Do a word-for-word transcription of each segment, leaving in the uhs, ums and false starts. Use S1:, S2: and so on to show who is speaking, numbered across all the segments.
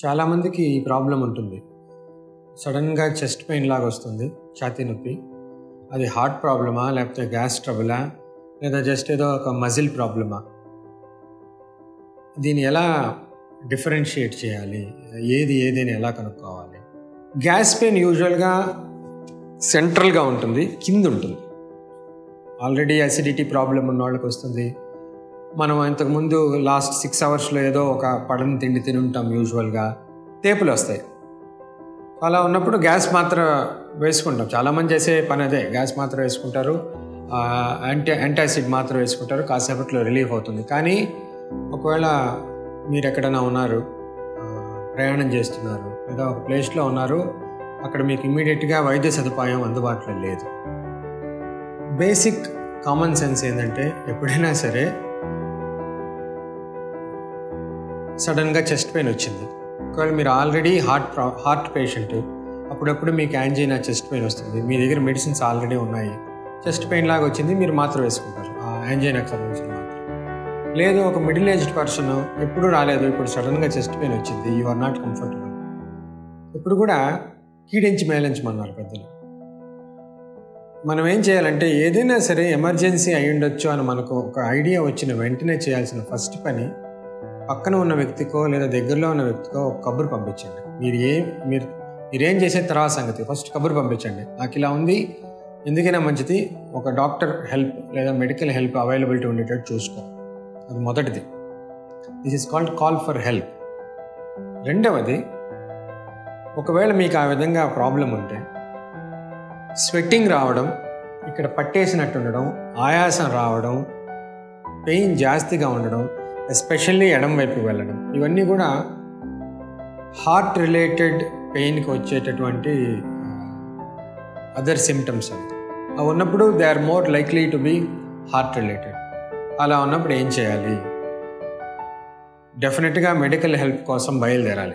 S1: చాలామందికి ఈ ప్రాబ్లం ఉంటుంది. సడన్గా చెస్ట్ పెయిన్ లాగా వస్తుంది, ఛాతీ నొప్పి. అది హార్ట్ ప్రాబ్లమా, లేకపోతే గ్యాస్ ట్రబులా, లేదా జస్ట్ ఏదో ఒక మజిల్ ప్రాబ్లమా? దీన్ని ఎలా డిఫరెన్షియేట్ చేయాలి, ఏది ఏదని ఎలా కనుక్కోవాలి? గ్యాస్ పెయిన్ యూజువల్గా సెంట్రల్గా ఉంటుంది, కింద ఉంటుంది. ఆల్రెడీ అసిడిటీ ప్రాబ్లం ఉన్న వాళ్ళకి వస్తుంది. మనం ఇంతకుముందు లాస్ట్ సిక్స్ అవర్స్లో ఏదో ఒక పడని తిండి తిని ఉంటాం, యూజువల్గా తేపులు వస్తాయి. అలా ఉన్నప్పుడు గ్యాస్ మాత్ర వేసుకుంటాం. చాలామంది చేసే పని అదే, గ్యాస్ మాత్ర వేసుకుంటారు, యాంటీ యాంటాసిడ్ మాత్ర వేసుకుంటారు, కాసేపట్లో రిలీఫ్ అవుతుంది. కానీ ఒకవేళ మీరు ఎక్కడైనా ఉన్నారు, ప్రయాణం చేస్తున్నారు, లేదా ఒక ప్లేస్లో ఉన్నారు, అక్కడ మీకు ఇమ్మీడియట్గా వైద్య సదుపాయం అందుబాటులో లేదు. బేసిక్ కామన్ సెన్స్ ఏంటంటే, ఎప్పుడైనా సరే సడన్గా చెస్ట్ పెయిన్ వచ్చింది, ఒకవేళ మీరు ఆల్రెడీ హార్ట్ ప్రా హార్ట్ పేషెంట్, అప్పుడప్పుడు మీకు యాంజీనా చెస్ట్ పెయిన్ వస్తుంది, మీ దగ్గర మెడిసిన్స్ ఆల్రెడీ ఉన్నాయి, చెస్ట్ పెయిన్ లాగా వచ్చింది, మీరు మాత్ర వేసుకుంటారు, ఆ యాంజీనాకి సంబంధించిన మాత్ర. లేదు, ఒక మిడిల్ ఏజ్డ్ పర్సన్ ఎప్పుడు రాలేదు, ఇప్పుడు సడన్గా చెస్ట్ పెయిన్ వచ్చింది, యు ఆర్ నాట్ కంఫర్టబుల్, ఇప్పుడు కూడా కీడించి మేలించమన్నారు పెద్దలు. మనం ఏం చేయాలంటే, ఏదైనా సరే ఎమర్జెన్సీ అయి ఉండొచ్చు అని మనకు ఒక ఐడియా వచ్చిన వెంటనే చేయాల్సిన ఫస్ట్ పని, పక్కన ఉన్న వ్యక్తికో లేదా దగ్గరలో ఉన్న వ్యక్తికో ఒక కబురు పంపించండి. మీరు ఏం మీరు మీరేం చేసే తర్వాత సంగతి, ఫస్ట్ కబురు పంపించండి. నాకు ఇలా ఉంది, ఎందుకైనా మంచిది ఒక డాక్టర్ హెల్ప్ లేదా మెడికల్ హెల్ప్ అవైలబిలిటీ ఉండేటట్టు చూసుకో. అది మొదటిది. This is called call for help. రెండవది, ఒకవేళ మీకు ఆ విధంగా ప్రాబ్లం ఉంటే, స్వెట్టింగ్ రావడం, ఇక్కడ పట్టేసినట్టు ఉండడం, ఆయాసం రావడం, పెయిన్ జాస్తిగా ఉండడం, ఎస్పెషల్లీ ఎడం వైపు వెళ్ళడం, ఇవన్నీ కూడా హార్ట్ రిలేటెడ్ పెయిన్కి వచ్చేటటువంటి అదర్ సిమ్టమ్స్. అవి అవి ఉన్నప్పుడు they are more likely to be heart related. అలా ఉన్నప్పుడు ఏం చేయాలి? డెఫినెట్గా మెడికల్ హెల్ప్ కోసం బయలుదేరాలి.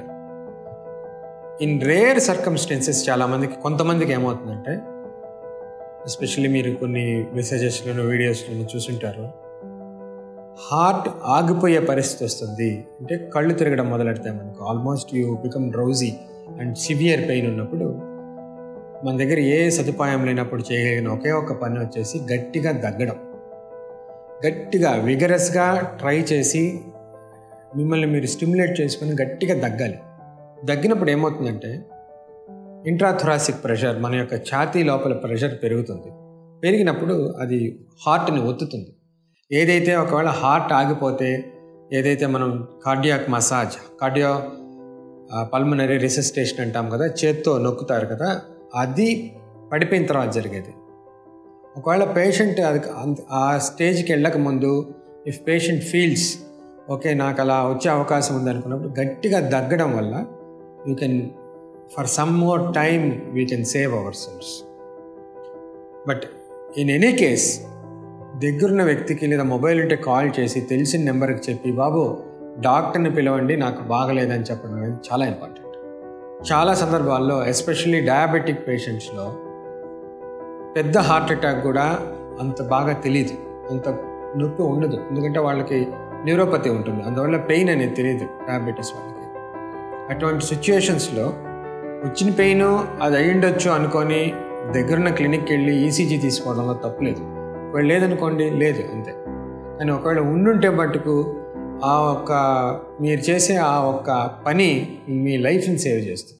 S1: ఇన్ రేర్ సర్కమ్స్టెన్సెస్ చాలామందికి, కొంతమందికి ఏమవుతుందంటే, ఎస్పెషల్లీ మీరు కొన్ని మెసేజెస్లోనూ వీడియోస్లోనూ చూసుంటారు, హార్ట్ ఆగిపోయే పరిస్థితి వస్తుంది. అంటే కళ్ళు తిరగడం మొదలెడతాయి మనకు, almost you become drowsy and severe pain ఉన్నప్పుడు మన దగ్గర ఏ సదుపాయం లేనప్పుడు చేయగలిగిన ఒకే ఒక పని వచ్చేసి గట్టిగా దగ్గడం. గట్టిగా విగరస్గా ట్రై చేసి మిమ్మల్ని మీరు స్టిమ్యులేట్ చేసుకొని గట్టిగా దగ్గాలి. దగ్గినప్పుడు ఏమవుతుందంటే, ఇంట్రాథొరాసిక్ ప్రెషర్, మన యొక్క ఛాతీ లోపల ప్రెషర్ పెరుగుతుంది. పెరిగినప్పుడు అది హార్ట్ని ఒత్తుతుంది. ఏదైతే ఒకవేళ హార్ట్ ఆగిపోతే, ఏదైతే మనం cardiac massage, cardio pulmonary resuscitation అంటాం కదా, చేత్తో నొక్కుతారు కదా, అది పడిపోయిన తర్వాత జరిగేది. ఒకవేళ పేషెంట్ అది ఆ స్టేజ్కి వెళ్ళక ముందు, ఇఫ్ పేషెంట్ ఫీల్స్ ఓకే నాకు అలా వచ్చే అవకాశం ఉంది అనుకున్నప్పుడు గట్టిగా దగ్గడం వల్ల you can for some more time we can save our cells. But in any case, దగ్గరున్న వ్యక్తికి లేదా మొబైల్ ఉంటే కాల్ చేసి తెలిసిన నెంబర్కి చెప్పి, బాబు డాక్టర్ని పిలవండి, నాకు బాగలేదని చెప్పడం అనేది చాలా ఇంపార్టెంట్. చాలా సందర్భాల్లో ఎస్పెషల్లీ డయాబెటిక్ పేషెంట్స్లో పెద్ద హార్ట్ అటాక్ కూడా అంత బాగా తెలియదు, అంత నొప్పి ఉండదు, ఎందుకంటే వాళ్ళకి న్యూరోపతి ఉంటుంది, అందువల్ల పెయిన్ అనేది తెలియదు డయాబెటీస్ వాళ్ళకి. అటువంటి సిచ్యుయేషన్స్లో వచ్చిన పెయిన్ అది అయ్యుండొచ్చు అనుకొని దగ్గరున్న క్లినిక్కి వెళ్ళి ఈసీజీ తీసుకోవడంలో తప్పులేదు. ఒకవేళ లేదనుకోండి, లేదు అంతే. కానీ ఒకవేళ ఉండుంటే మటుకు ఆ ఒక్క మీరు చేసే ఆ ఒక్క పని మీ లైఫ్ని సేవ్ చేస్తుంది.